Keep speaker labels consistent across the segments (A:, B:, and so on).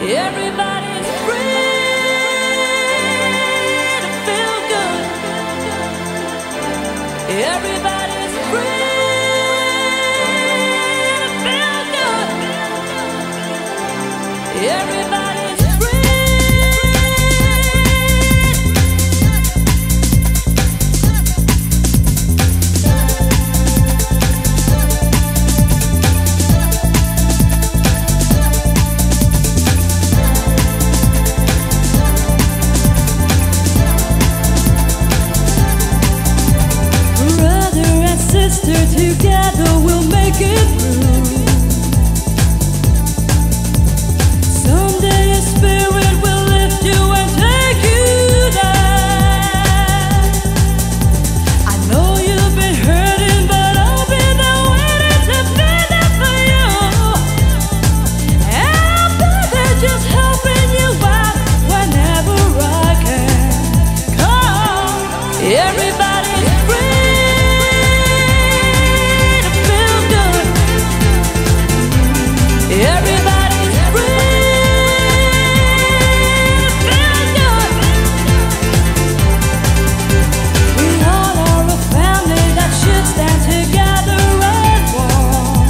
A: Everybody's free to feel good. Everybody's free to feel good. Everybody's together we'll make it through. Someday a spirit will lift you and take you there. I know you've been hurting, but I'll be there waiting to be there for you. And I'll be there just helping you out whenever I can. Come, everybody's free. Everybody's free to feel good. We all are a family that should stand together and warm,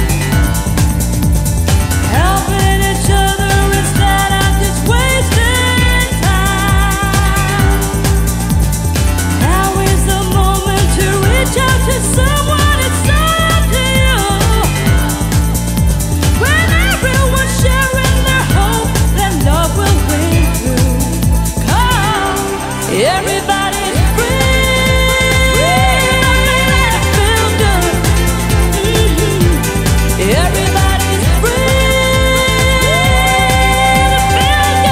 A: helping each other instead of just wasting time. Now is the moment to reach out to someone. It's up to you. When everyone's sharing their hope, then love will win through. Come, everybody's free to feel good. Everybody's free to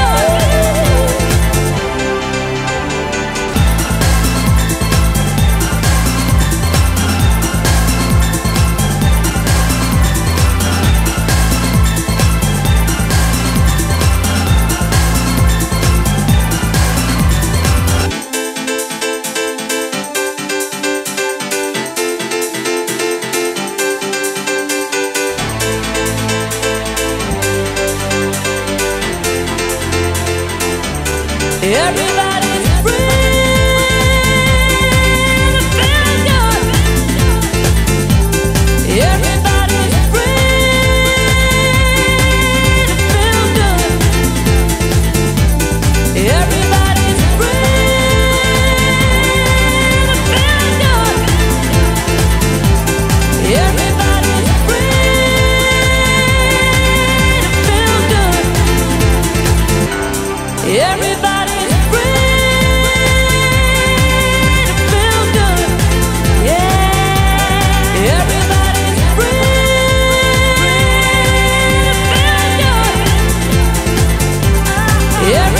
A: Everybody's free to feel good. Everybody's free to feel good. Everybody's free to feel good. Everybody's free to feel good. Everybody's yeah.